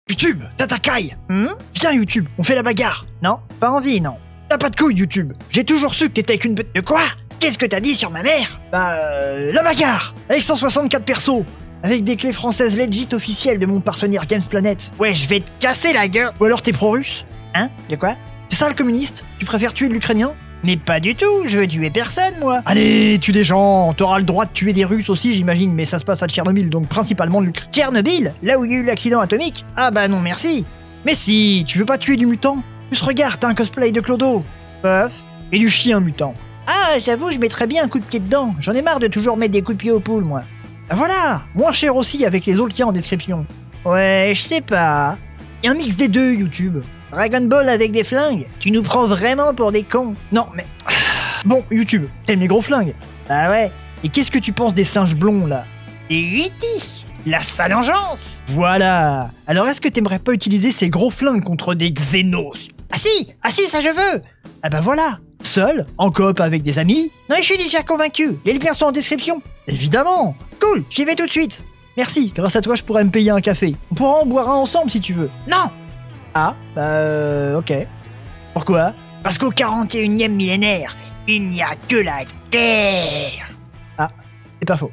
YouTube, t'as ta caille. Viens YouTube, on fait la bagarre. Non, pas envie, non. T'as pas de couilles YouTube. J'ai toujours su que t'étais avec une... De quoi? Qu'est-ce que t'as dit sur ma mère? La bagarre. Avec 164 persos. Avec des clés françaises legit officielles de mon partenaire Games Planet. Ouais, je vais te casser la gueule. Ou alors t'es pro-russe? Hein? De quoi? C'est ça le communiste? Tu préfères tuer l'Ukrainien? Mais pas du tout, je veux tuer personne, moi. Allez, tue des gens. T'auras le droit de tuer des Russes aussi, j'imagine, mais ça se passe à Tchernobyl, donc principalement l'Ukraine. Tchernobyl? Là où il y a eu l'accident atomique? Ah bah non, merci. Mais si, tu veux pas tuer du mutant? Plus regarde, t'as un cosplay de Clodo. Puff. Et du chien mutant. Ah, j'avoue, je mettrais bien un coup de pied dedans. J'en ai marre de toujours mettre des coups de pied aux poules, moi. Ah voilà, moins cher aussi avec les autres qu'il y a en description. Ouais, je sais pas. Et un mix des deux, YouTube. Dragon Ball avec des flingues? Tu nous prends vraiment pour des cons? Non, mais... Bon, YouTube, t'aimes les gros flingues? Ah ouais. Et qu'est-ce que tu penses des singes blonds, là? Des Yeti. La salangeance. Voilà. Alors est-ce que t'aimerais pas utiliser ces gros flingues contre des Xenos? Ah si, ça je veux. Ah bah voilà. Seul, en coop avec des amis? Non, je suis déjà convaincu. Les liens sont en description. Évidemment. Cool, j'y vais tout de suite. Merci, grâce à toi je pourrais me payer un café. On pourra en boire un ensemble si tu veux. Non. Ah, ok. Pourquoi? Parce qu'au 41e millénaire, il n'y a que la guerre. Ah, c'est pas faux.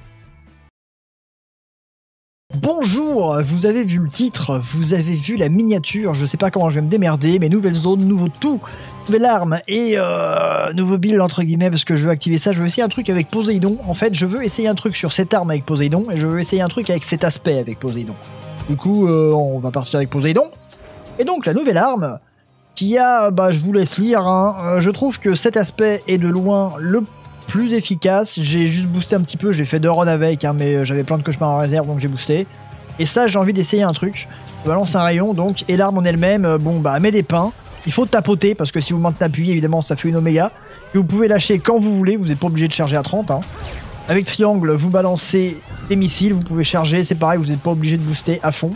Bonjour, vous avez vu le titre, vous avez vu la miniature, je sais pas comment je vais me démerder, mais nouvelle zone, nouveau tout, nouvelle arme et nouveau build entre guillemets parce que je veux activer ça, je veux essayer un truc avec Poséidon. En fait, je veux essayer un truc sur cette arme avec Poséidon et je veux essayer un truc avec cet aspect avec Poséidon. Du coup, on va partir avec Poséidon. Et donc la nouvelle arme qui a, je vous laisse lire, hein, je trouve que cet aspect est de loin le plus efficace. J'ai juste boosté un petit peu, j'ai fait 2 runs avec, hein, mais j'avais plein de cauchemars en réserve donc j'ai boosté. Et ça, j'ai envie d'essayer un truc. Je balance un rayon donc, et l'arme en elle-même, met des pains. Il faut tapoter parce que si vous maintenez appuyé, évidemment, ça fait une oméga. Et vous pouvez lâcher quand vous voulez, vous n'êtes pas obligé de charger à 30. Hein. Avec triangle, vous balancez des missiles, vous pouvez charger, c'est pareil, vous n'êtes pas obligé de booster à fond.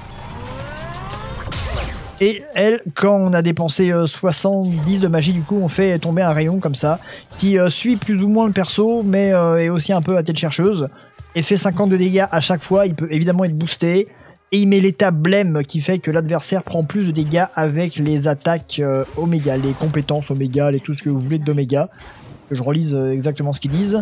Et elle, quand on a dépensé 70 de magie, du coup, on fait tomber un rayon comme ça, qui suit plus ou moins le perso, mais est aussi un peu à tête chercheuse, et fait 50 de dégâts à chaque fois. Il peut évidemment être boosté, et il met l'état blême qui fait que l'adversaire prend plus de dégâts avec les attaques Oméga, les compétences Oméga, et tout ce que vous voulez d'Oméga. Que je relise exactement ce qu'ils disent.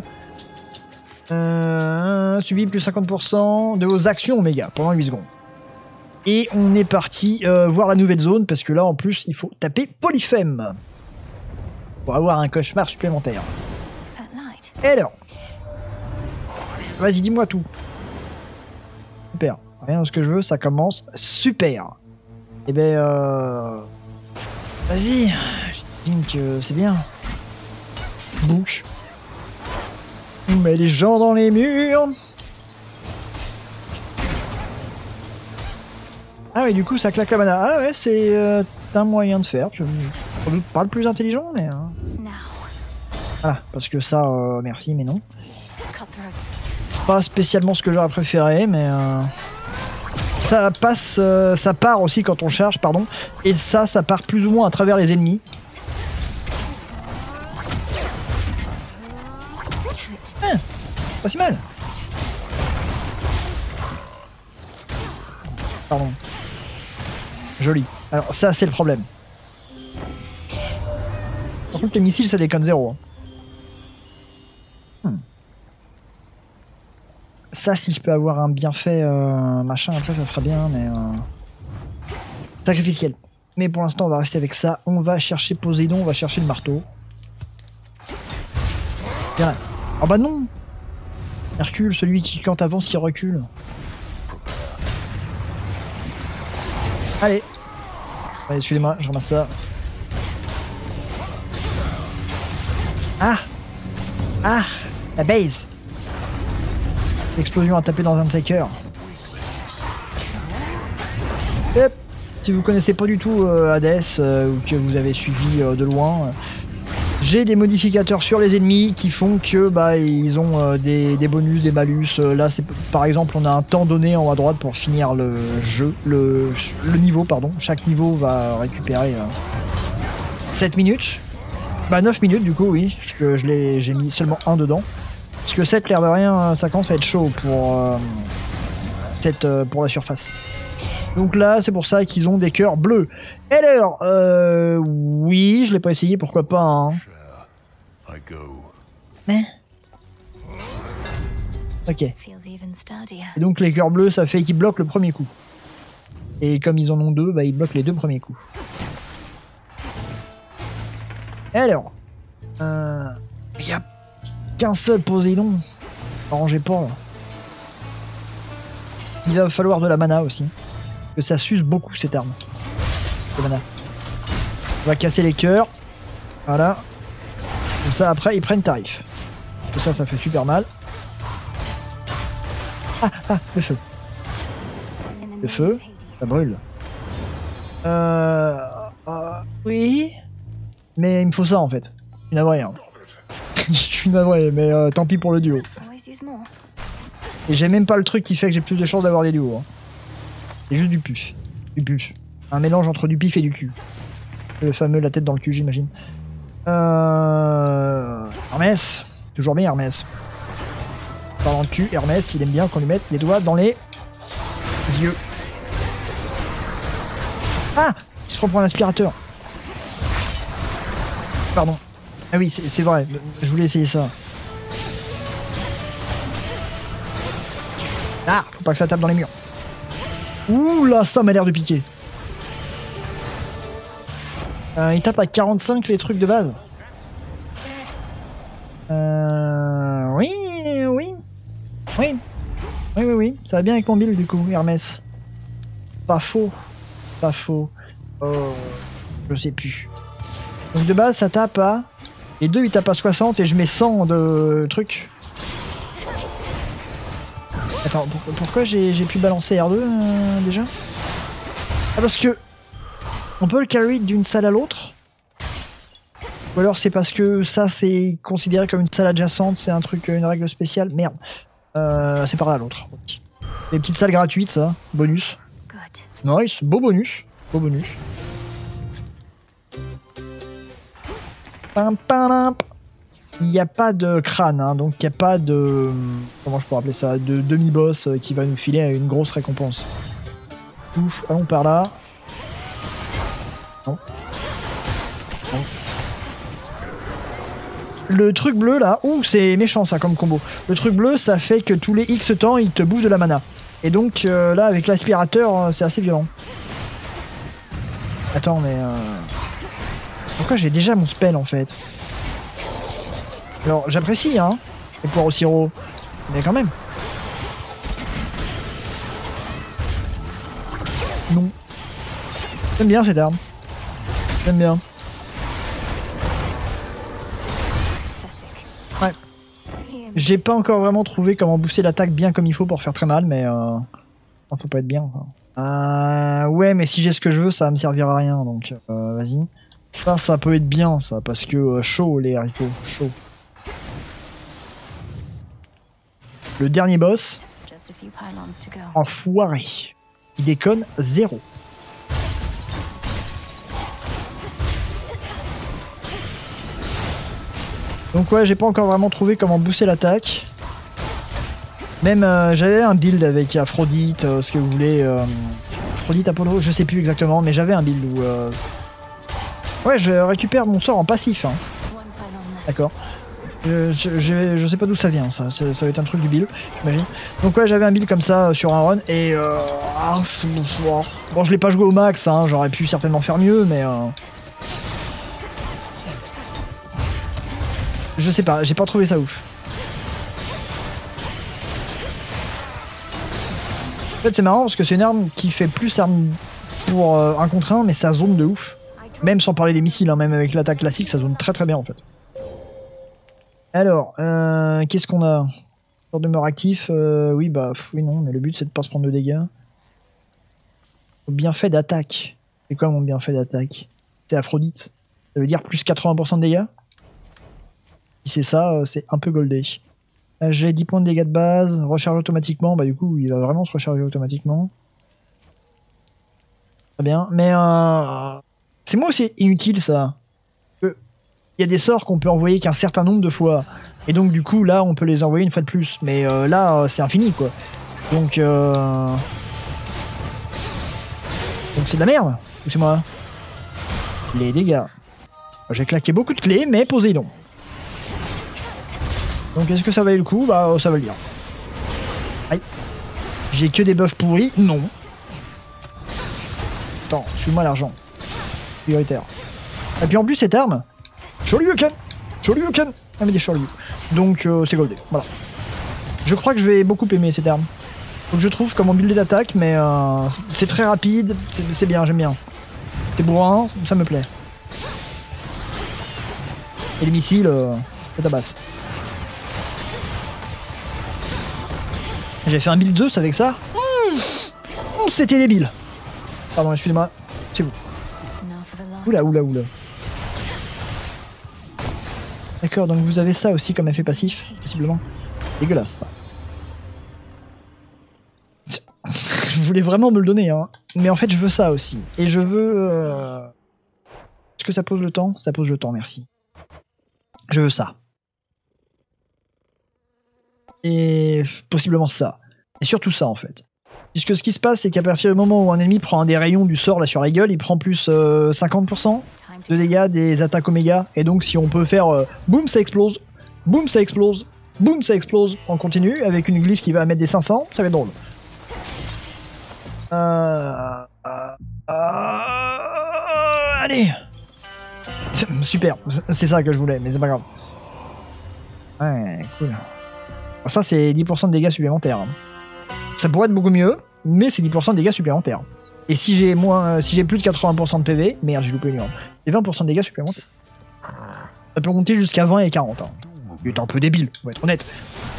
Subi plus 50% de vos actions Oméga pendant 8 secondes. Et on est parti voir la nouvelle zone, parce que là, en plus, il faut taper Polyphème. Pour avoir un cauchemar supplémentaire. Et alors? Vas-y, dis-moi tout. Super. Rien de ce que je veux, ça commence super. Eh ben, vas-y. Je dis que c'est bien. Bouche. On met les gens dans les murs. Ah oui, du coup, ça claque la mana. Ah ouais, c'est un moyen de faire. Je ne pas le plus intelligent, mais... Ah, parce que ça, merci, mais non. Pas spécialement ce que j'aurais préféré, mais... Ça passe... ça part aussi quand on charge, pardon. Et ça part plus ou moins à travers les ennemis. Ah, pas si mal. Pardon. Joli. Alors ça c'est le problème. Par contre les missiles ça déconne zéro. Hein. Ça si je peux avoir un bienfait machin après ça sera bien mais... Sacrificiel. Mais pour l'instant on va rester avec ça. On va chercher Poséidon, on va chercher le marteau. Bien. Oh bah non. Hercule, celui qui quand avance qui recule. Allez. Allez, excusez-moi, je ramasse ça. Ah. Ah. La base. L'explosion a tapé dans un de ses cœurs. Hop. Si vous connaissez pas du tout Hades ou que vous avez suivi de loin, j'ai des modificateurs sur les ennemis qui font que ils ont des bonus, des malus. Là, c'est par exemple, on a un temps donné en haut à droite pour finir le jeu, le niveau, pardon. Chaque niveau va récupérer 7 minutes. 9 minutes du coup, oui, parce que j'ai mis seulement un dedans. Parce que 7, l'air de rien, ça commence à être chaud pour la surface. Donc là, c'est pour ça qu'ils ont des cœurs bleus. Et alors, oui, je l'ai pas essayé, pourquoi pas, hein. Mais... Ok. Et donc les cœurs bleus, ça fait qu'ils bloquent le premier coup. Et comme ils en ont deux, bah ils bloquent les deux premiers coups. Et alors, il y a qu'un seul Poséidon. Arrangez pas là. Il va falloir de la mana aussi. Que ça s'use beaucoup cette arme. De mana. On va casser les cœurs. Voilà. Comme ça après ils prennent tarif. Tout ça, ça fait super mal. Ah, le feu. Le feu, ça brûle. Oui. Mais il me faut ça en fait. Je suis navré. Hein. Je suis navré, mais tant pis pour le duo. Et j'ai même pas le truc qui fait que j'ai plus de chances d'avoir des duos. Hein. C'est juste du puf. Du puf. Un mélange entre du pif et du cul. Le fameux la tête dans le cul, j'imagine. Hermès. Toujours bien Hermès. Dans le cul, Hermès, il aime bien qu'on lui mette les doigts dans les yeux. Ah, il se prend pour un aspirateur. Pardon. Ah oui, c'est vrai, je voulais essayer ça. Ah, faut pas que ça tape dans les murs. Ouh là, ça m'a l'air de piquer. Il tape à 45 les trucs de base. Oui. Oui, ça va bien avec mon build du coup, Hermès. Pas faux. Pas faux. Oh, je sais plus. Donc de base, ça tape à... Les deux, ils tapent à 60 et je mets 100 de trucs. Attends, pourquoi j'ai pu balancer R2 déjà? Ah, parce que... On peut le carry d'une salle à l'autre. Ou alors c'est parce que ça, c'est considéré comme une salle adjacente, c'est un truc, une règle spéciale. Merde. C'est par là l'autre. Les petites salles gratuites, ça. Bonus. Nice. Beau bonus. Beau bonus. Il n'y a pas de crâne, hein, donc il n'y a pas de... Comment je pourrais appeler ça? De demi-boss qui va nous filer une grosse récompense. Ouf, allons par là. Non. Non. Le truc bleu là, ouh, c'est méchant ça comme combo. Le truc bleu, ça fait que tous les X temps, il te bouffe de la mana. Et donc là, avec l'aspirateur, c'est assez violent. Attends, mais... Pourquoi j'ai déjà mon spell en fait? Alors, j'apprécie, hein, les poires au sirop. Mais quand même. Non. J'aime bien cette arme. J'aime bien. Ouais. J'ai pas encore vraiment trouvé comment booster l'attaque bien comme il faut pour faire très mal, mais faut pas être bien. Ouais, mais si j'ai ce que je veux, ça va me servir à rien, donc vas-y. Ça peut être bien, ça, parce que chaud les haricots, chaud. Le dernier boss, enfoiré. Il déconne 0. Donc ouais, j'ai pas encore vraiment trouvé comment booster l'attaque. Même j'avais un build avec Aphrodite, ce que vous voulez. Aphrodite, Apollo, je sais plus exactement, mais j'avais un build où... Ouais, je récupère mon sort en passif. Hein. D'accord. Je sais pas d'où ça vient, ça va être un truc du build, j'imagine. Donc ouais, j'avais un build comme ça sur un run, et... bon, je l'ai pas joué au max, hein, j'aurais pu certainement faire mieux, mais... Je sais pas, j'ai pas trouvé ça ouf. En fait, c'est marrant parce que c'est une arme qui fait plus arme pour 1 contre 1, mais ça zone de ouf. Même sans parler des missiles, hein, même avec l'attaque classique, ça zone très très bien en fait. Alors, qu'est-ce qu'on a? Sort de mort actif, oui, bah, oui, non, mais le but c'est de pas se prendre de dégâts. Bienfait d'attaque. C'est quoi mon bienfait d'attaque? C'est Aphrodite. Ça veut dire plus 80% de dégâts? Si c'est ça, c'est un peu goldé. J'ai 10 points de dégâts de base, recharge automatiquement, bah du coup il va vraiment se recharger automatiquement. Très bien, mais c'est moi aussi inutile ça. Il y a des sorts qu'on peut envoyer qu'un certain nombre de fois. Et donc du coup là on peut les envoyer une fois de plus. Mais là c'est infini quoi. Donc Donc c'est de la merde. Ou c'est moi? Les dégâts. J'ai claqué beaucoup de clés, mais Poséidon. Donc est-ce que ça valait le coup? Bah ça va le dire. Aïe. J'ai que des buffs pourris? Non. Attends, suis-moi l'argent. Prioritaire. Et puis en plus cette arme, Shoryuken. Shoryuken. Ah mais des Shoryu. Donc c'est goldé. Voilà. Je crois que je vais beaucoup aimer cette arme. Faut que je trouve comment builder l'attaque, mais c'est très rapide, c'est bien, j'aime bien. C'est bourrin, ça me plaît. Et les missiles, ça tabasse. J'ai fait un build Zeus avec ça. C'était débile. Pardon, excusez-moi. C'est vous. Oula, oula, oula. D'accord, donc vous avez ça aussi comme effet passif, possiblement. Dégueulasse, ça. Je voulais vraiment me le donner, hein. Mais en fait, je veux ça aussi. Et je veux... Est-ce que ça pose le temps? Ça pose le temps, merci. Je veux ça. Et possiblement ça. Et surtout ça, en fait. Puisque ce qui se passe, c'est qu'à partir du moment où un ennemi prend un des rayons du sort là sur la gueule, il prend plus 50% de dégâts des attaques Oméga. Et donc, si on peut faire boum, ça explose, boum, ça explose, boum, ça explose, on continue avec une glyphe qui va mettre des 500, ça va être drôle. Allez. Super, c'est ça que je voulais, mais c'est pas grave. Ouais, cool. Alors ça, c'est 10% de dégâts supplémentaires. Hein. Ça pourrait être beaucoup mieux, mais c'est 10% de dégâts supplémentaires. Et si j'ai plus de 80% de PV, merde, j'ai loupé une numéro. C'est 20% de dégâts supplémentaires. Ça peut monter jusqu'à 20 et 40. Hein. Il est un peu débile, on va être honnête.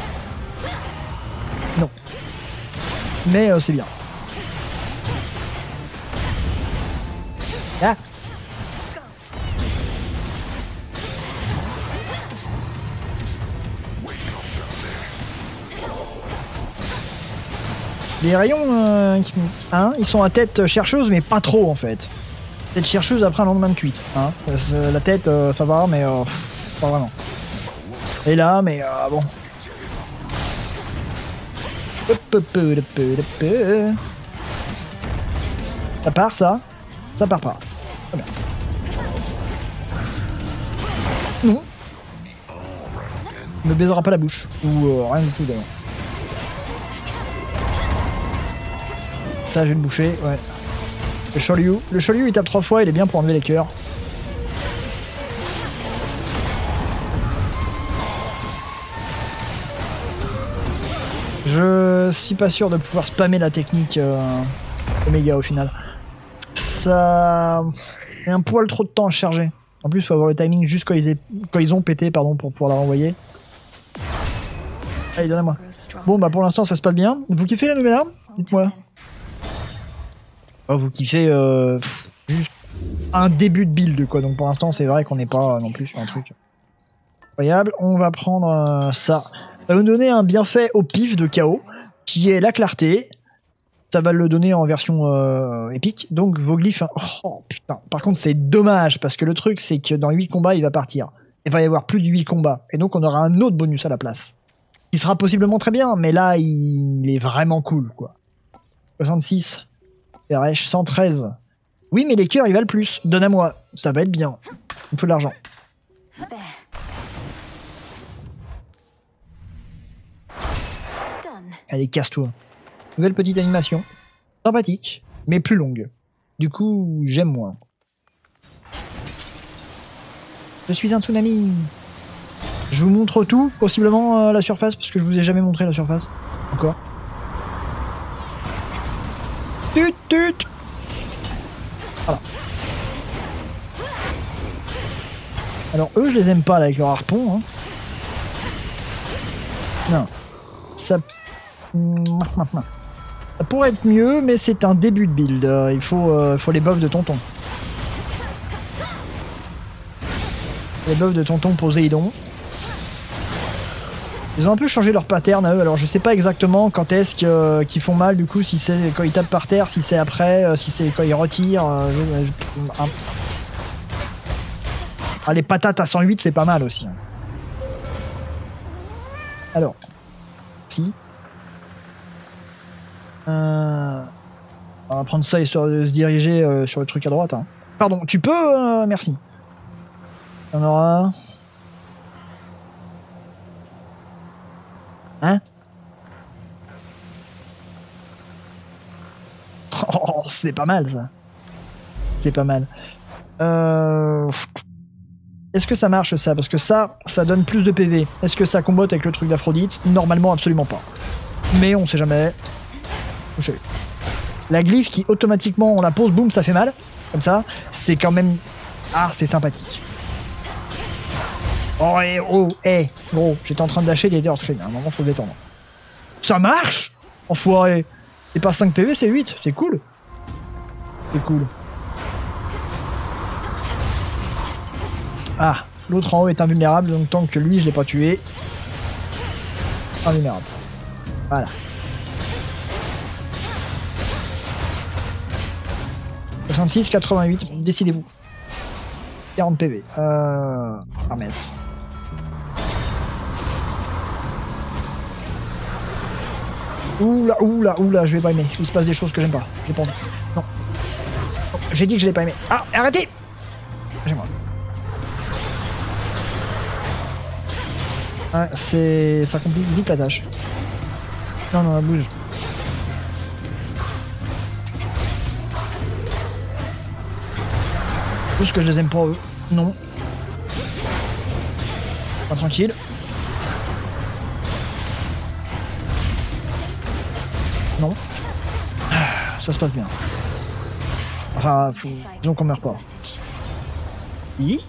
Non. Mais c'est bien. Ah. Les rayons, ils sont à tête chercheuse, mais pas trop en fait. Tête chercheuse après un lendemain de cuite. Hein. La tête, ça va, mais pas vraiment. Et là, mais bon. Ça part, ça? Ça part pas. Très bien. Non. Il me baisera pas la bouche. Ou rien du tout d'ailleurs. Ça, je vais le bouffer, ouais. Le Shoryu il tape 3 fois, il est bien pour enlever les cœurs. Je suis pas sûr de pouvoir spammer la technique Oméga au final. Ça met un poil trop de temps à charger. En plus, il faut avoir le timing juste quand ils ont pété, pardon, pour pouvoir la renvoyer. Allez, donnez-moi. Bon, bah pour l'instant, ça se passe bien. Vous kiffez la nouvelle arme? Dites-moi. Oh, vous kiffez juste un début de build, quoi. Donc pour l'instant, c'est vrai qu'on n'est pas non plus sur un truc incroyable. On va prendre ça. Ça va nous donner un bienfait au pif de KO, qui est la clarté. Ça va le donner en version épique. Donc vos glyphes... Oh putain. Par contre, c'est dommage, parce que le truc, c'est que dans 8 combats, il va partir. Il va y avoir plus de 8 combats. Et donc, on aura un autre bonus à la place. Il sera possiblement très bien, mais là, il est vraiment cool, quoi. 66. RH 113. Oui, mais les cœurs, ils valent plus. Donne à moi. Ça va être bien. Il me faut de l'argent. Allez, casse-toi. Nouvelle petite animation. Sympathique, mais plus longue. Du coup, j'aime moins. Je suis un tsunami. Je vous montre tout, possiblement la surface, parce que je vous ai jamais montré la surface. Encore. Tut tut. Voilà. Alors eux, je les aime pas là, avec leur harpon. Hein. Non. Ça pourrait être mieux, mais c'est un début de build. Il faut les buffs de tonton. Les buffs de tonton Poséidon. Ils ont un peu changé leur pattern à eux, alors je sais pas exactement quand est-ce qu'ils font mal, du coup, si c'est quand ils tapent par terre, si c'est après, si c'est quand ils retirent. Ah, les patates à 108, c'est pas mal aussi. Alors, si. On va prendre ça et se diriger sur le truc à droite. Hein. Pardon, tu peux merci. Il y en aura... Hein? Oh, c'est pas mal ça. C'est pas mal. Est-ce que ça marche ça? Parce que ça donne plus de PV. Est-ce que ça combote avec le truc d'Aphrodite? Normalement, absolument pas. Mais on sait jamais. Touché. La glyphe qui automatiquement, on la pose, boum, ça fait mal. Comme ça, c'est quand même... Ah, c'est sympathique. Oh, gros, j'étais en train de lâcher des hors screen. À un moment, faut le détendre. Ça marche? Enfoiré. C'est pas 5 PV, c'est 8. C'est cool. C'est cool. Ah, l'autre en haut est invulnérable, donc tant que lui, je l'ai pas tué. Invulnérable. Voilà. 66, 88, décidez-vous. 40 PV. Hermès. Oula, je vais pas aimer. Il se passe des choses que j'aime pas. J'ai pas envie. Non. J'ai dit que je l'ai pas aimé. Ah, arrêtez! J'ai-moi. Ouais, ça complique vite la tâche. Non, bouge. Tout ce que je les aime pas eux. Non. Pas tranquille. Non. Ça se passe bien. Enfin, disons qu'on meurt pas. Oui.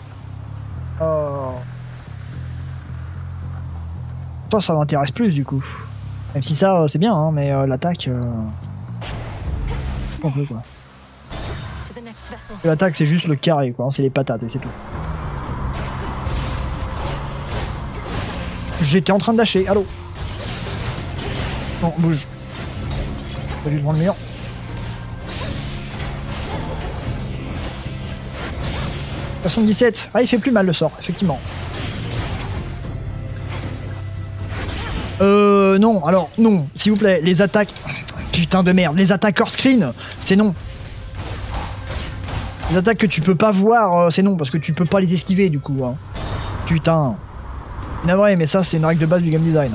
Ça m'intéresse plus du coup. Même si ça, c'est bien, hein, mais l'attaque... Un peu quoi. L'attaque c'est juste le carré quoi, c'est les patates et c'est tout. J'étais en train de lâcher, allô. Non, bouge. Pas dû devant le mur. « 77 ». Ah, il fait plus mal le sort, effectivement. Non, alors, non, s'il vous plaît, les attaques... Putain de merde, les attaques hors screen, c'est non. Les attaques que tu peux pas voir, c'est non, parce que tu peux pas les esquiver, du coup. Hein. Putain. Navré, mais ça, c'est une règle de base du game design.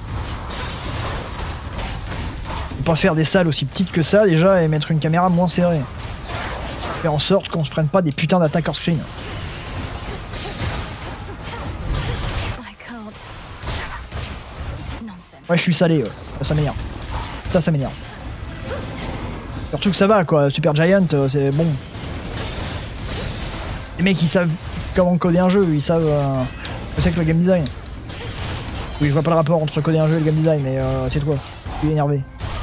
Pas faire des salles aussi petites que ça déjà et mettre une caméra moins serrée. Faire en sorte qu'on se prenne pas des putains d'attaques hors screen. Ouais, je suis salé, ouais. Ça m'énerve. Ça m'énerve. Surtout que ça va quoi, Super Giant, c'est bon. Les mecs ils savent comment coder un jeu, ils savent ce que c'est que le game design. Oui, je vois pas le rapport entre coder un jeu et le game design, mais c'est toi, je suis énervé.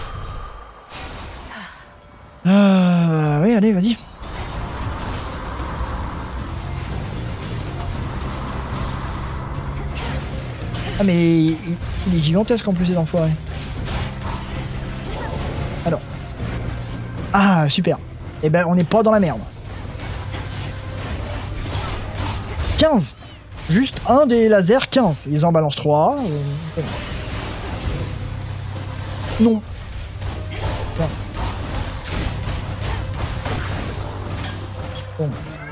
Oui, allez, vas-y. Ah, mais il est gigantesque en plus, ces enfoirés. Alors. Ah, super. Eh ben, on n'est pas dans la merde. 15. Juste un des lasers, 15. Ils en balancent 3. Non. Bon.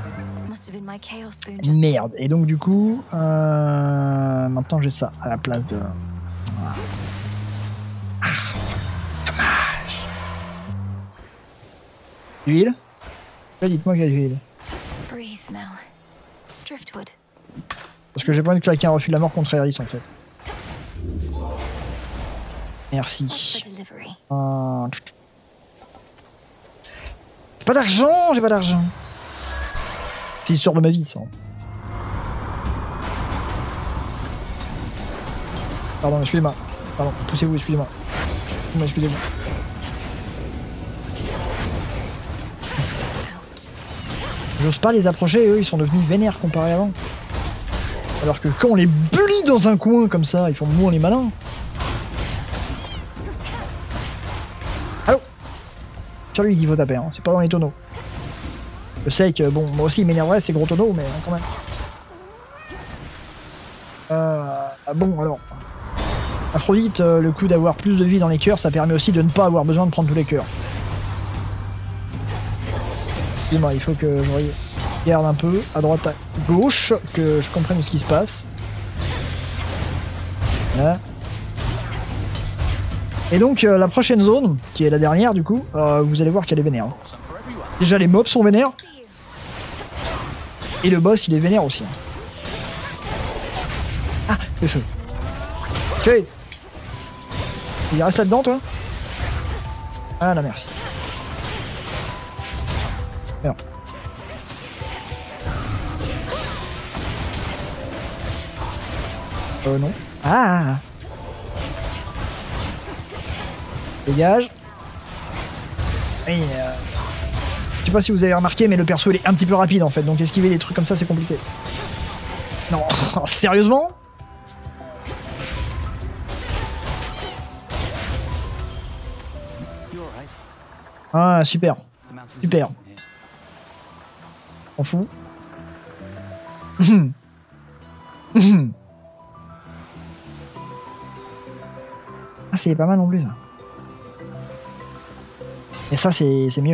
Merde. Et donc du coup, maintenant j'ai ça à la place de... Voilà. Ah, dommage. Huile. Dites-moi qu'il y a de l'huile. Parce que j'ai pas envie de claquer un refus de la mort contre Eris en fait. Merci. J'ai pas d'argent, j'ai pas d'argent. C'est l'histoire de ma vie, ça. Pardon, excusez-moi. Pardon, poussez-vous, excusez-moi. Excusez-moi. J'ose pas les approcher, eux, ils sont devenus vénères comparé avant. Alors que quand on les bully dans un coin comme ça, ils font moins les malins. Allô? Sur lui, il faut taper, hein. C'est pas dans les tonneaux. Je sais que, bon, moi aussi il m'énerverait ces gros tonneaux, mais quand même. Bon, alors. Aphrodite, le coup d'avoir plus de vie dans les cœurs, ça permet aussi de ne pas avoir besoin de prendre tous les cœurs. Excusez-moi, il faut que je regarde un peu à droite, à gauche, que je comprenne ce qui se passe. Voilà. Et donc la prochaine zone, qui est la dernière du coup, vous allez voir qu'elle est vénère. Déjà les mobs sont vénères. Et le boss il est vénère aussi. Ah, le feu. Ok. Il reste là-dedans toi? Ah là merci. Alors. Non. Ah. Dégage. Oui, je sais pas si vous avez remarqué, mais le perso il est un petit peu rapide en fait, donc esquiver des trucs comme ça c'est compliqué. Non, sérieusement? Ah super, super. On fout. Ah c'est pas mal non plus ça. Et ça c'est mieux.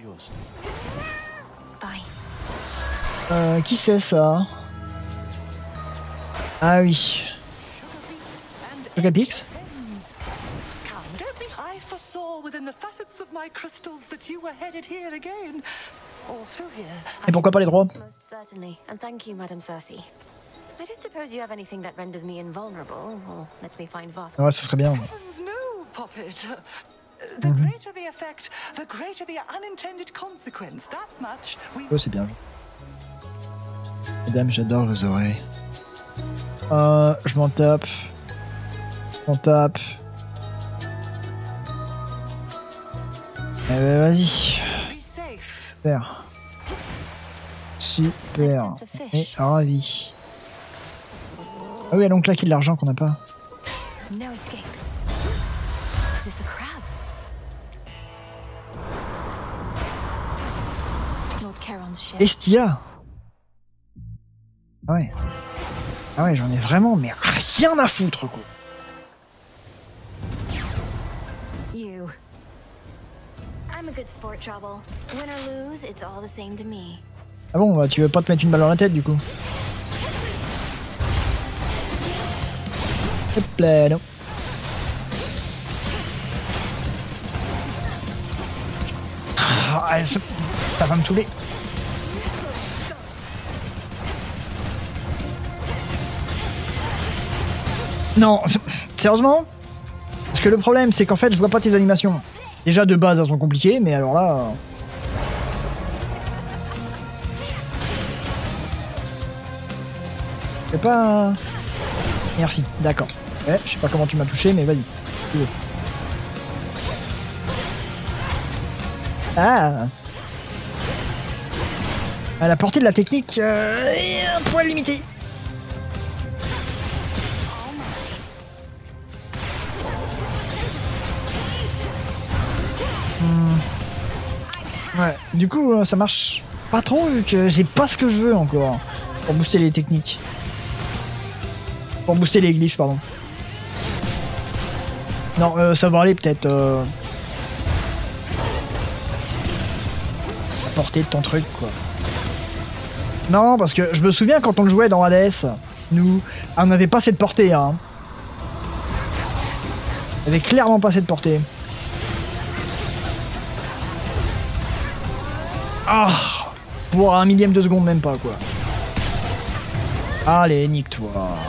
Qui c'est ça? Ah oui. Sugapix? I foresaw within the facets of my crystals that you were headed here again, or through here. Et pourquoi pas les droits? Most certainly, and thank you, Madame Cersei. I don't suppose you have anything that renders me invulnerable, or lets me find vast. Ouais, ça serait bien. No, Puppet. The greater the effect, the greater the unintended consequence. That much we. Oh, c'est bien. Mesdames, j'adore vos oreilles. Je m'en tape. Je m'en tape. Eh ben vas-y. Super. Super. Et ravi. Ah oui, allons claquer de l'argent qu'on n'a pas. No escape. Is this a crab? Lord Charon's ship. Estia. Ah ouais. Ah ouais, j'en ai vraiment mais rien à foutre quoi. You. I'm a good sport, Trouble. Win or lose, it's all the same to me. Ah bon, bah tu veux pas te mettre une balle dans la tête du coup? Hop là, non. Ah, ça va me saouler. Non, sérieusement? Parce que le problème, c'est qu'en fait, je vois pas tes animations. Déjà, de base, elles sont compliquées, mais alors là... C'est pas... Merci, d'accord. Ouais, je sais pas comment tu m'as touché, mais vas-y. Ah, à la portée de la technique est un poil limité. Ouais, du coup ça marche pas trop vu que j'ai pas ce que je veux encore pour booster les techniques. Pour booster les glyphes, pardon. Non, ça va aller peut-être. La portée de ton truc, quoi. Non, parce que je me souviens quand on le jouait dans Hades, nous, on n'avait pas cette portée, hein. On avait clairement pas cette portée. Ah, pour un millième de seconde, même pas, quoi. Allez, nique-toi.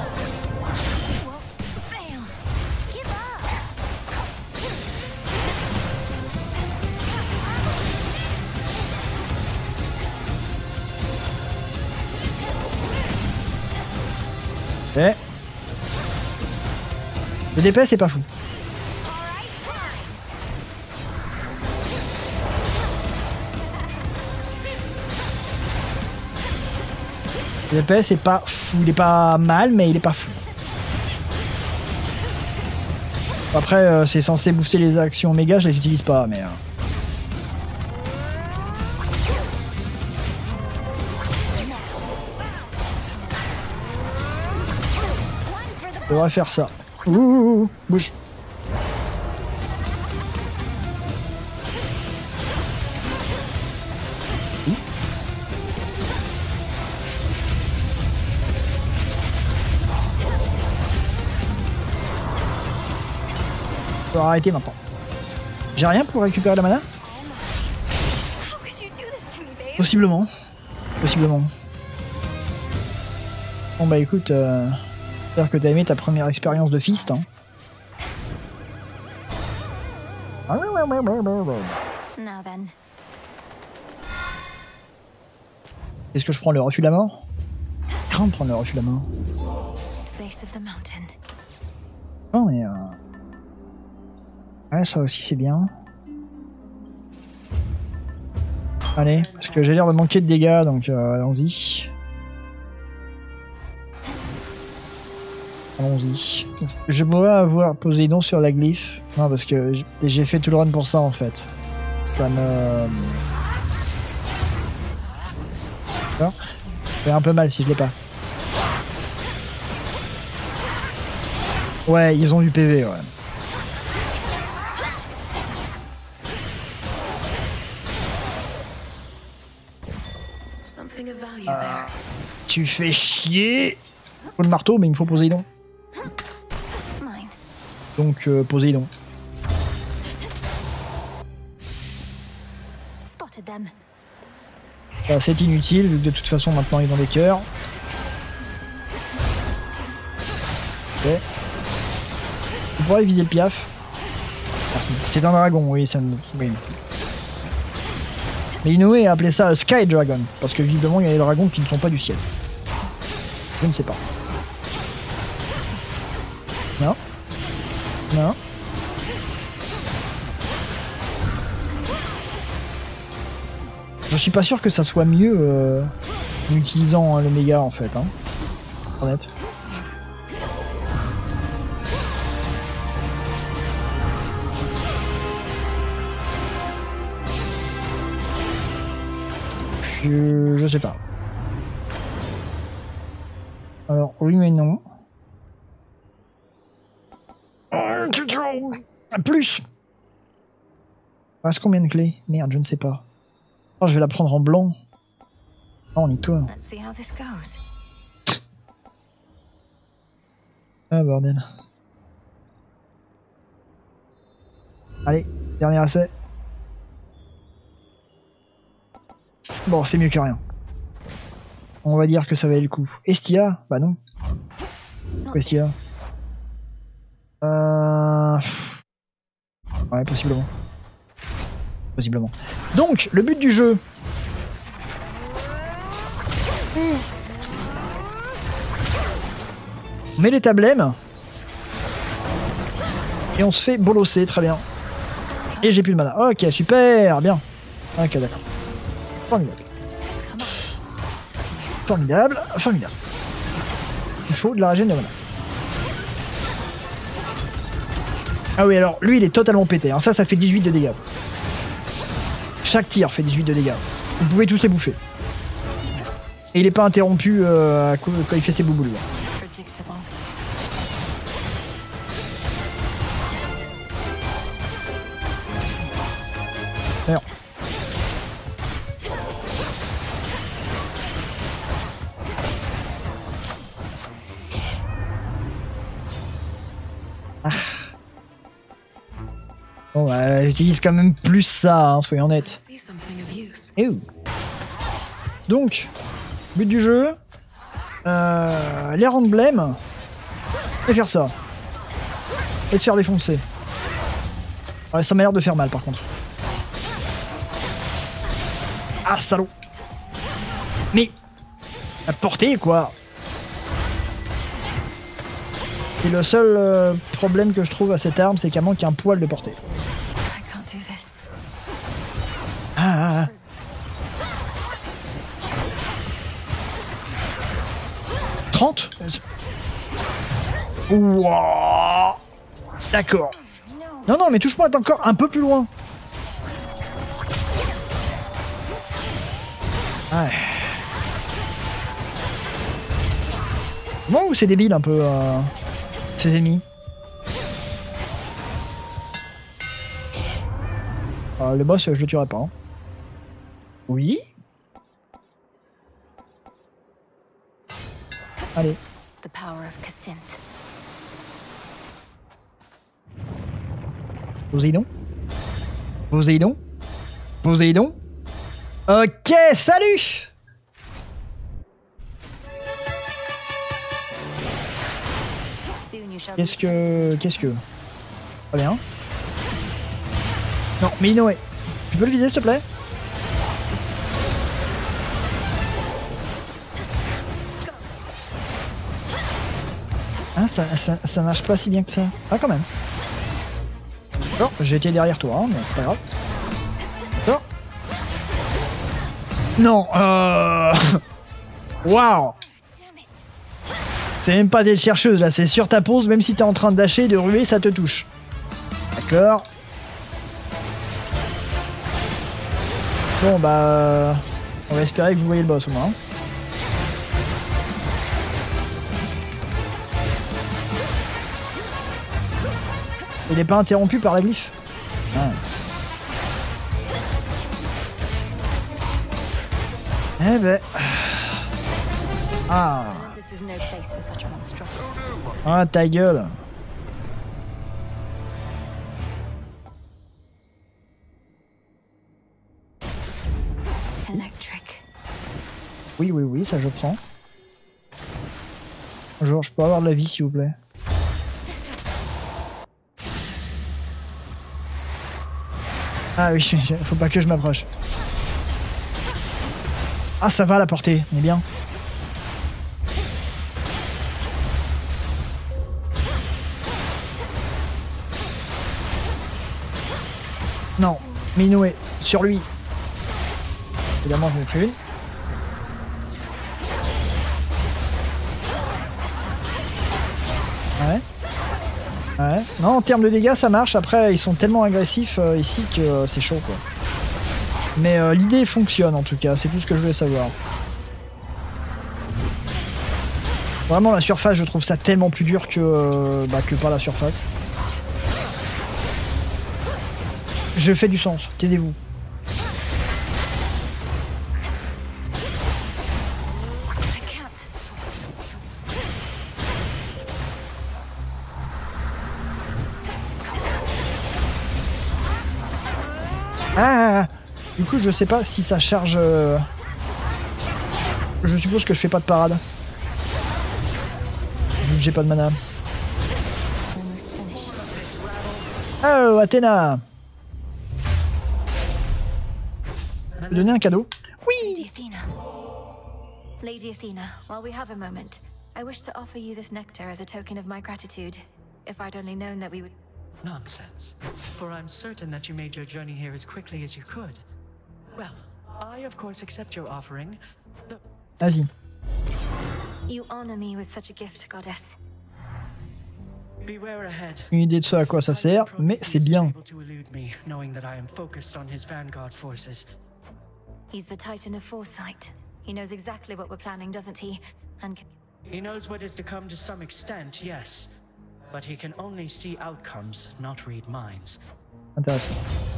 Eh. Le DPS c'est pas fou. Le DPS c'est pas fou, il est pas mal mais il est pas fou. Après c'est censé booster les actions méga, je les utilise pas mais... Je devrais faire ça. Ouh, bouge. Faut arrêter maintenant. J'ai rien pour récupérer la mana? How could you do this to me, babe? Possiblement. Possiblement. Bon bah écoute, j'espère que t'as aimé ta première expérience de fist. Hein. Now then. Est-ce que je prends le refus de la mort? Crains de prendre le refus de la mort. Base of the mountain. Non mais... Ouais, ça aussi c'est bien. Allez, parce que j'ai l'air de manquer de dégâts, donc allons-y. Allons-y. Je pourrais avoir Poséidon sur la glyphe. Non, parce que j'ai fait tout le run pour ça en fait. Ça me... Ça fait un peu mal si je l'ai pas. Ouais, ils ont du PV, ouais. Something of value there. Tu fais chier. Faut le marteau, mais il me faut Poséidon. Mine. Donc Poséidon. Spotted them. Bah, c'est inutile, vu que de toute façon maintenant ils ont des cœurs. Ok. Tu pourrais viser le piaf. Merci. C'est un dragon, oui, ça me... Oui. Mais Inoue a appelé ça Sky Dragon, parce que visiblement il y a des dragons qui ne sont pas du ciel. Je ne sais pas. Non. Non. Je suis pas sûr que ça soit mieux en utilisant le méga en fait. Hein. Honnête. Je sais pas. Alors oui mais non. Plus. Il reste combien de clés? Merde, je ne sais pas. Oh, je vais la prendre en blanc. Oh, nique-toi. Let's see how this goes. Ah, bordel. Allez, dernier essai. Bon, c'est mieux que rien. On va dire que ça valait le coup. Estia? Bah non. Pourquoi Estia? Ouais, possiblement. Possiblement. Donc, le but du jeu. On met les tablèmes. Et on se fait bolosser, très bien. Et j'ai plus de mana. Ok, super, bien. Ok, d'accord. Formidable. Formidable, formidable. Il faut de la régène de mana. Ah oui, alors, lui, il est totalement pété. Hein. Ça fait 18 de dégâts. Chaque tir fait 18 de dégâts. Vous pouvez tous les bouffer. Et il est pas interrompu quand il fait ses bouboules. Alors. Ah. Bon, bah, j'utilise quand même plus ça, hein, soyons honnêtes. Et où? Donc, but du jeu, les emblèmes, et faire ça. Et se faire défoncer. Ouais, ça m'a l'air de faire mal par contre. Ah, salaud! Mais, la portée quoi! Et le seul problème que je trouve à cette arme, c'est qu'elle manque un poil de portée. Ah. 30. Wouah. D'accord. Non, non, mais touche-moi encore un peu plus loin. Ouais. Bon, ou c'est débile un peu ces ennemis. Le boss, je le tuerai pas. Hein. Oui. Allez. The power of Kacinth. Poséidon. Poséidon. Poséidon. Ok, salut. Soon you shall Qu'est-ce que... Pas bien. Non, mais Inoue. Tu peux le viser, s'il te plaît? Ah, ça marche pas si bien que ça. Ah, quand même. D'accord, j'ai été derrière toi, hein, mais c'est pas grave. D'accord. Non, Waouh. Damn it. C'est même pas des chercheuses, là, c'est sur ta pose, même si t'es en train de dasher, de ruer, ça te touche. D'accord. Bon, bah... On va espérer que vous voyez le boss, au moins. Il n'est pas interrompu par la glyphe. Ah. Eh ben... Ah. Olympus is no place for such a monstrosity. Ah, ta gueule. Electric. Oui, oui, oui, ça je prends. Genre, je peux avoir de la vie, s'il vous plaît. Ah oui, faut pas que je m'approche. Ah, ça va à la portée, on est bien. Non, Inoue, sur lui. Évidemment, j'en ai pris une. Ouais. Ouais. Non, en termes de dégâts, ça marche. Après, ils sont tellement agressifs ici que c'est chaud, quoi. Mais l'idée fonctionne, en tout cas. C'est tout ce que je voulais savoir. Vraiment, la surface, je trouve ça tellement plus dur que par la surface. Je fais du sens. Taisez-vous. I can't. Ah, du coup, je sais pas si ça charge... Je suppose que je fais pas de parade. Vu que j'ai pas de mana. Almost finished. Oh, Athéna! Je vais donner un cadeau. Lady Athena. Lady Athena, while we have a moment, I wish to offer you this nectar as a token of my gratitude. If I'd only known that we would... Nonsense. For I'm certain that you made your journey here as quickly as you could. Well, I of course accept your offering. Vas-y. You honor me with such a gift, goddess. Beware ahead. Une idée de ce à quoi ça sert, mais c'est bien. He's the Titan of Foresight. He knows exactly what we're planning, doesn't he? And He knows what is to come to some extent, yes. But he can only see outcomes, not read minds. Intéressant.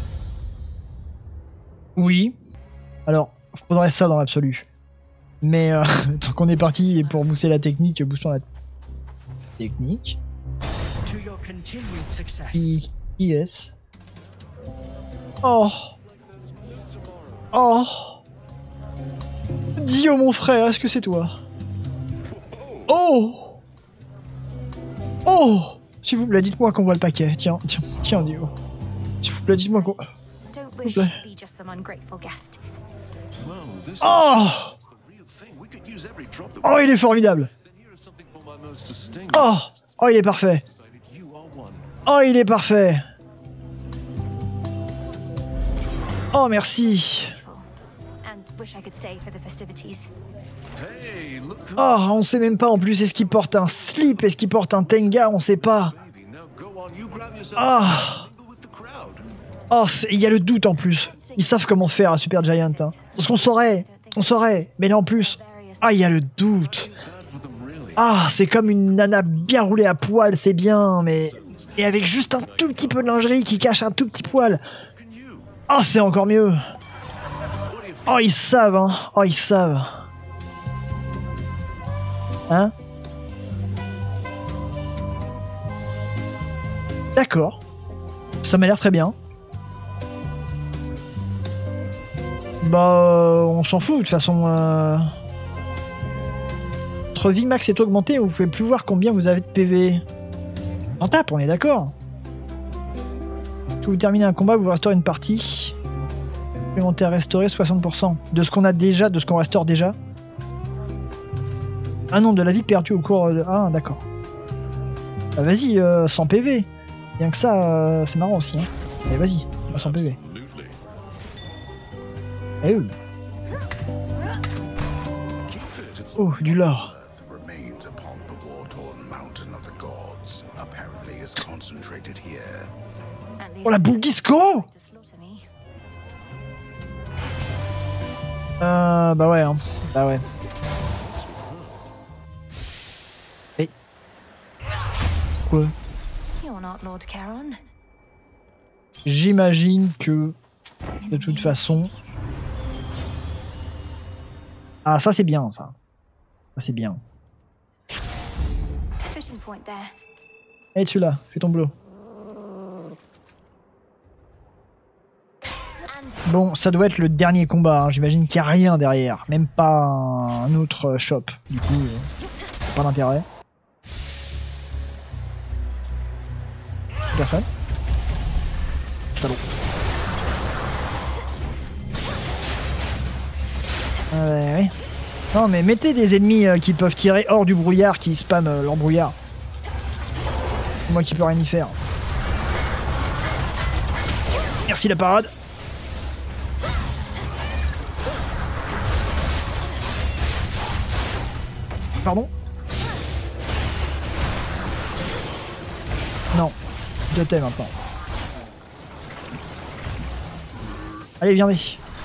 Oui. Alors, faudrait ça dans l'absolu. Mais tant qu'on est parti pour booster la technique, boostons la technique. To your continued success. Qui est-ce? Oh. Oh. Dio, mon frère, est-ce que c'est toi? Oh. Oh. S'il vous plaît, dites-moi qu'on voit le paquet. Tiens, tiens, tiens, Dio. S'il vous plaît, dites-moi qu'on... don't wish to be just some ungrateful guest. Oh. Oh, il est formidable. Oh. Oh, il est parfait. Oh, il est parfait. Oh, merci. And wish I could stay for the festivities. Oh, on sait même pas en plus. Est-ce qu'il porte un slip? Est-ce qu'il porte un tenga? On sait pas. Ah. Oh, il y a le doute en plus. Ils savent comment faire à Super Giant. Hein. Parce qu'on saurait. On saurait. Mais là en plus. Ah, il y a le doute. Ah, c'est comme une nana bien roulée à poil. C'est bien, mais... Et avec juste un tout petit peu de lingerie qui cache un tout petit poil. Oh, c'est encore mieux. Oh, ils savent, hein. Oh, ils savent. Hein? D'accord. Ça m'a l'air très bien. Bah, on s'en fout de toute façon. Votre vie max est augmentée, vous pouvez plus voir combien vous avez de PV. On tape, on est d'accord. Si vous terminez un combat, vous restaurez une partie. Supplémentaire restaurer 60%. De ce qu'on a déjà, de ce qu'on restaure déjà. Un nombre de la vie perdue au cours de... Ah, d'accord. Bah, vas-y, 100 PV. Bien que ça, c'est marrant aussi. Hein. Allez, vas-y, 100 PV. Eh oui. Oh, du lore. Oh, la boule disco! Bah ouais, hein. Bah ouais. Et... Quoi? J'imagine que... De toute façon... Ah, ça c'est bien, ça. Ça c'est bien. Allez, celui-là, fais ton boulot. Bon, ça doit être le dernier combat, hein. J'imagine qu'il n'y a rien derrière. Même pas un autre shop. Du coup, pas d'intérêt. Personne. Salaud. Ouais. Non mais mettez des ennemis qui peuvent tirer hors du brouillard, qui spamment l'embrouillard. C'est moi qui peux rien y faire. Merci la parade. Pardon? Non. Je t'aime maintenant. Allez, viendez.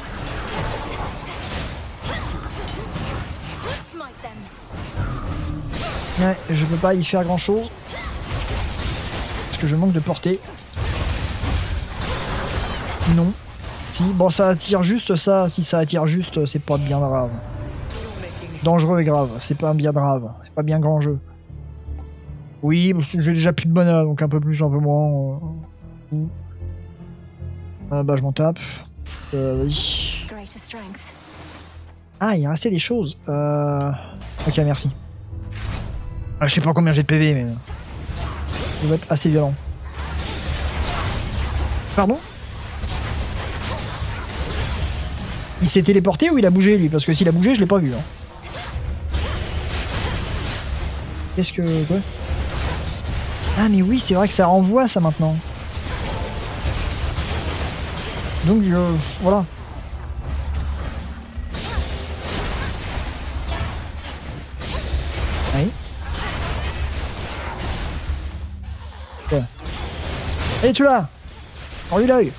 Ouais, je peux pas y faire grand chose. Parce que je manque de portée. Non. Si, bon, ça attire juste ça. Si ça attire juste, c'est pas bien grave. Dangereux et grave. C'est pas bien grave. C'est pas bien grand jeu. Oui, j'ai déjà plus de mana, donc un peu plus, un peu moins. Bah, je m'en tape. Vas-y. Ah, il restait des choses. Ok, merci. Ah, je sais pas combien j'ai de PV, mais... Ça va être assez violent. Pardon? Il s'est téléporté ou il a bougé, lui? Parce que s'il a bougé, je l'ai pas vu. Hein. Qu'est-ce que... Quoi? Ah, mais oui, c'est vrai que ça renvoie, ça, maintenant. Donc, voilà. Oui. Ouais. Allez, tu l'as! Rends-lui l'œil!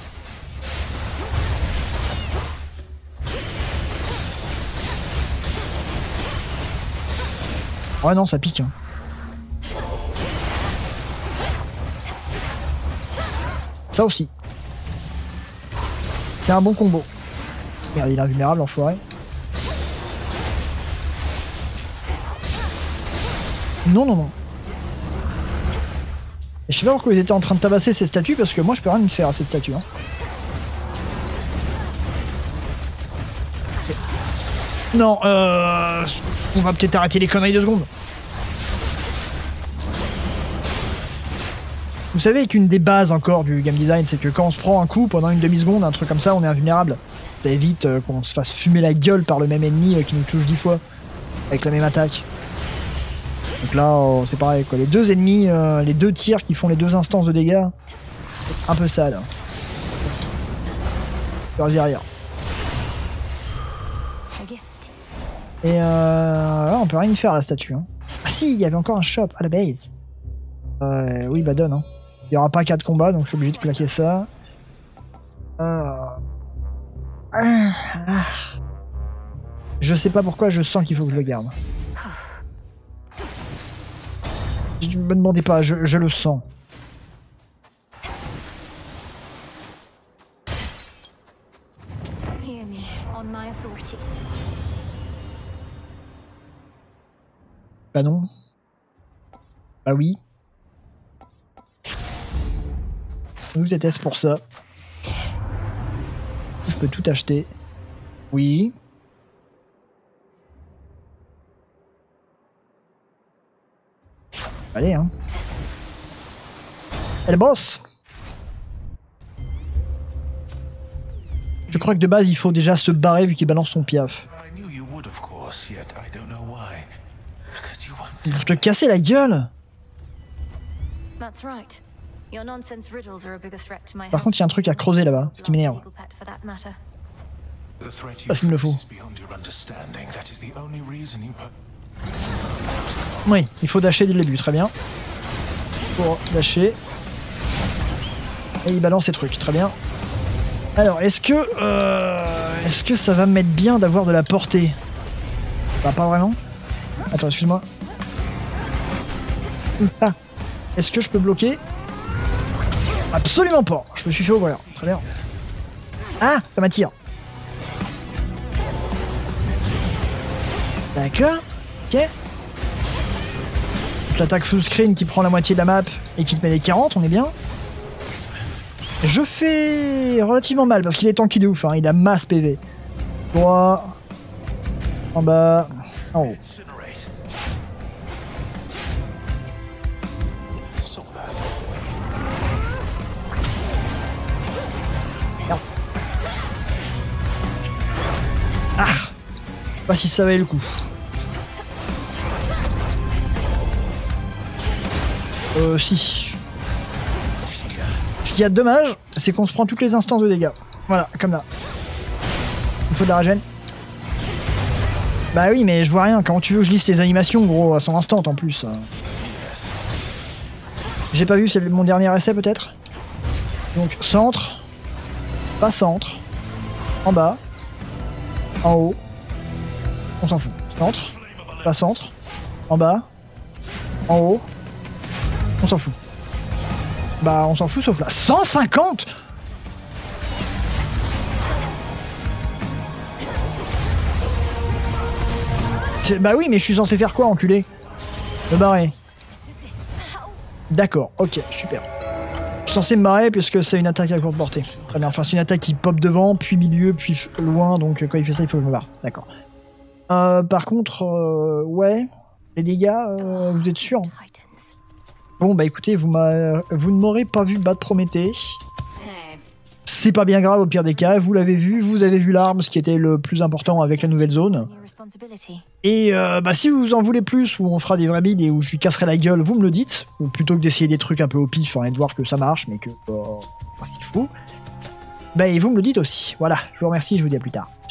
Ouais, non, ça pique. Hein. Ça aussi. C'est un bon combo. Merde, il est invulnérable, l'enfoiré. Non, non, non. Et je sais pas pourquoi ils étaient en train de tabasser ces statues, parce que moi je peux rien me faire à ces statues. Hein. Non, on va peut-être arrêter les conneries 2 secondes. Vous savez qu'une des bases encore du game design, c'est que quand on se prend un coup pendant une demi-seconde, un truc comme ça, on est invulnérable. Ça évite qu'on se fasse fumer la gueule par le même ennemi qui nous touche 10 fois, avec la même attaque. Donc là, c'est pareil, quoi. Les deux ennemis, les deux tirs qui font les 2 instances de dégâts, c'est un peu sale. Vas-y, arrière. Et là, on peut rien y faire à la statue. Hein. Ah si, il y avait encore un shop à la base. Oui, bah donne. Hein. Il n'y aura pas 4 combats, donc je suis obligé de claquer ça. Je sais pas pourquoi, je sens qu'il faut que je le garde. Je me demandais pas, je le sens. Bah non. Bah oui. Nous était pour ça. Je peux tout acheter. Oui. Allez, hein. Elle bosse. Je crois que de base, il faut déjà se barrer vu qu'il balance son piaf. Pour te casser la gueule. Par contre, il y a un truc à creuser là-bas, ce qui m'énerve. Parce qu'il me le faut. Oui, il faut dasher dès le début, très bien. Pour dasher. Et il balance ses trucs, très bien. Alors, est-ce que ça va me mettre bien d'avoir de la portée? Bah, pas vraiment. Attends, excuse-moi. Ah. Est-ce que je peux bloquer? Absolument pas. Je me suis fait ouvrir. Très bien. Ah, ça m'attire. D'accord. Ok. L'attaque full screen qui prend la moitié de la map et qui te met des 40, on est bien. Je fais relativement mal parce qu'il est tanky de ouf, hein. Il a masse PV. Droit. En bas. En haut. Merde. Ah. Je sais pas si ça valait le coup. Si. Ce qu'il y a de dommage, c'est qu'on se prend toutes les instances de dégâts. Voilà, comme là. Il faut de la régène. Bah oui, mais je vois rien. Comment tu veux que je lise tes animations, gros, à son instant en plus. J'ai pas vu, c'est mon dernier essai peut-être. Donc, centre. Pas centre. En bas. En haut. On s'en fout. Centre. Pas centre. En bas. En haut. On s'en fout. Bah, on s'en fout sauf là. 150 ! Bah oui, mais je suis censé faire quoi, enculé? Me barrer. D'accord, ok, super. Je suis censé me barrer puisque c'est une attaque à courte portée. Très bien, enfin c'est une attaque qui pop devant, puis milieu, puis loin, donc quand il fait ça, il faut que je me barre. D'accord. Par contre, ouais, les dégâts, vous êtes sûr? Bon bah écoutez, vous ne m'aurez pas vu battre Prométhée. C'est pas bien grave au pire des cas, vous l'avez vu, vous avez vu l'arme, ce qui était le plus important avec la nouvelle zone. Et bah si vous en voulez plus, où on fera des vrais builds et où je lui casserai la gueule, vous me le dites. Ou plutôt que d'essayer des trucs un peu au pif, et de voir que ça marche, mais que c'est fou. Bah et vous me le dites aussi. Voilà, je vous remercie, je vous dis à plus tard.